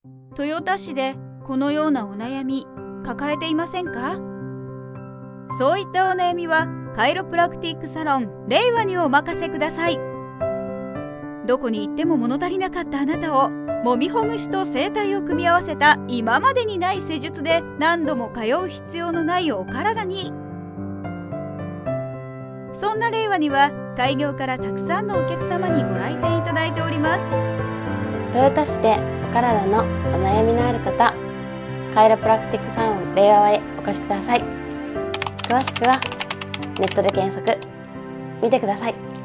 豊田市でこのようなお悩み抱えていませんか？そういったお悩みはカイロプラクティックサロン令和にお任せください。どこに行っても物足りなかったあなたをもみほぐしと整体を組み合わせた今までにない施術で何度も通う必要のないお体に。そんな令和には開業からたくさんのお客様にご来店いただいております。 豊田市でお体のお悩みのある方、カイロプラクティックサロン令和へお越しください。詳しくはネットで検索見てください。